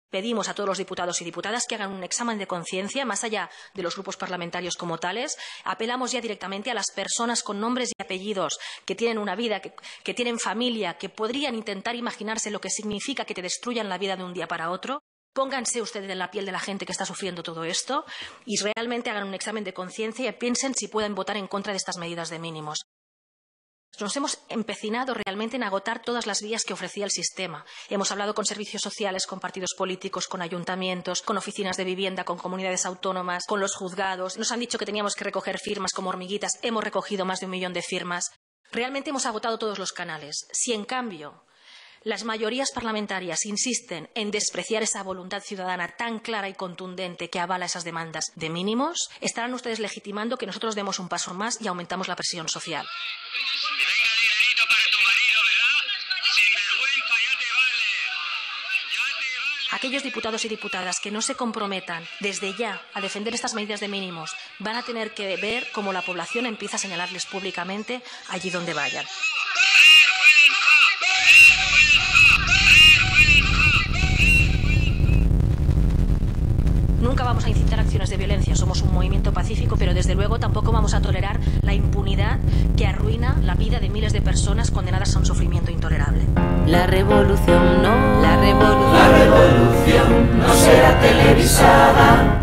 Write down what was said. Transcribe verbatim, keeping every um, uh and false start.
Pedimos a todos los diputados y diputadas que hagan un examen de conciencia, más allá de los grupos parlamentarios como tales. Apelamos ya directamente a las personas con nombres y apellidos que tienen una vida, que, que tienen familia, que podrían intentar imaginarse lo que significa que te destruyan la vida de un día para otro. Pónganse ustedes en la piel de la gente que está sufriendo todo esto y realmente hagan un examen de conciencia y piensen si pueden votar en contra de estas medidas de mínimos. Nos hemos empecinado realmente en agotar todas las vías que ofrecía el sistema. Hemos hablado con servicios sociales, con partidos políticos, con ayuntamientos, con oficinas de vivienda, con comunidades autónomas, con los juzgados. Nos han dicho que teníamos que recoger firmas como hormiguitas. Hemos recogido más de un millón de firmas. Realmente hemos agotado todos los canales. Si, en cambio, las mayorías parlamentarias insisten en despreciar esa voluntad ciudadana tan clara y contundente que avala esas demandas de mínimos, estarán ustedes legitimando que nosotros demos un paso más y aumentamos la presión social. Aquellos diputados y diputadas que no se comprometan desde ya a defender estas medidas de mínimos van a tener que ver cómo la población empieza a señalarles públicamente allí donde vayan. Nunca vamos a incitar acciones de violencia, somos un movimiento pacífico, pero desde luego tampoco vamos a tolerar la impunidad que arruina la vida de miles de personas condenadas a un sufrimiento intolerable. La revolución no, la revolución, la revolución no será televisada.